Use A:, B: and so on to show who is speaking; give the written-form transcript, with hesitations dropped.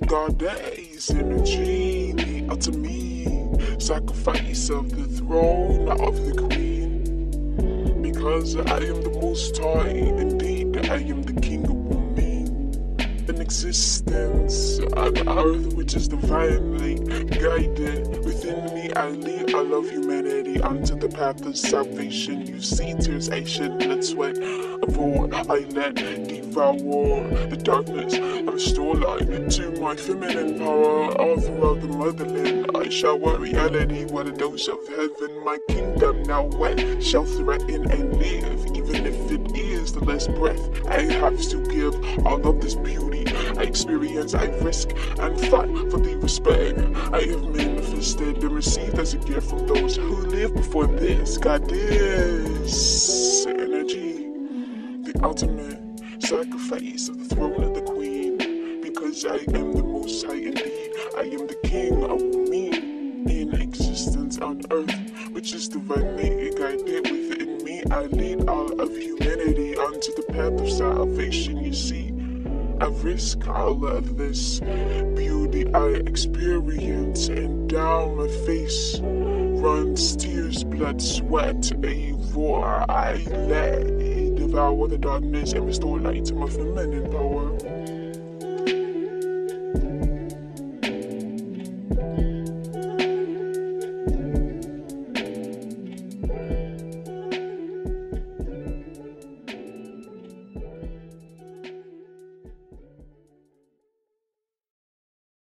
A: goddess energy, the ultimate sacrifice of the throne of the queen. Because I am the most high, indeed, I am the king of women. An existence on earth which is divinely guided. Within me I lead all of humanity onto the path of salvation. You see tears, I shed blood, sweat, avoid, I let devour the darkness. I restore light to my feminine power. All throughout the motherland I shower reality with a dose of heaven. My kingdom now what shall threaten and live, even if it is the last breath I have to give. All of this beauty I experience, I risk and fight for the respect I have manifested and received as a gift from those who lived before this. Goddess energy, the ultimate sacrifice of the throne of the queen. Because I am the most high indeed, I am the king of me in existence on earth, which is divinely guided. Within me I lead all of humanity onto the path of salvation. You see, I risk all of this beauty I experience, and down my face runs tears, blood, sweat, a roar I let devour the darkness and restore light to my feminine power.